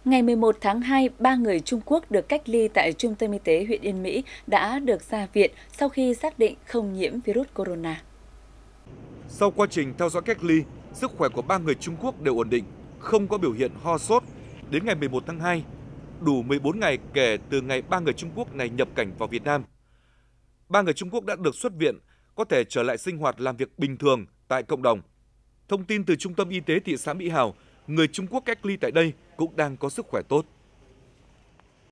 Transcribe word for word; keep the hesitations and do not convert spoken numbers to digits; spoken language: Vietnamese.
Ngày mười một tháng hai, ba người Trung Quốc được cách ly tại Trung tâm Y tế huyện Yên Mỹ đã được ra viện sau khi xác định không nhiễm virus corona. Sau quá trình theo dõi cách ly, sức khỏe của ba người Trung Quốc đều ổn định, không có biểu hiện ho sốt. Đến ngày mười một tháng hai, đủ mười bốn ngày kể từ ngày ba người Trung Quốc này nhập cảnh vào Việt Nam. Ba người Trung Quốc đã được xuất viện, có thể trở lại sinh hoạt làm việc bình thường tại cộng đồng. Thông tin từ Trung tâm Y tế thị xã Mỹ Hào, người Trung Quốc cách ly tại đây cũng đang có sức khỏe tốt.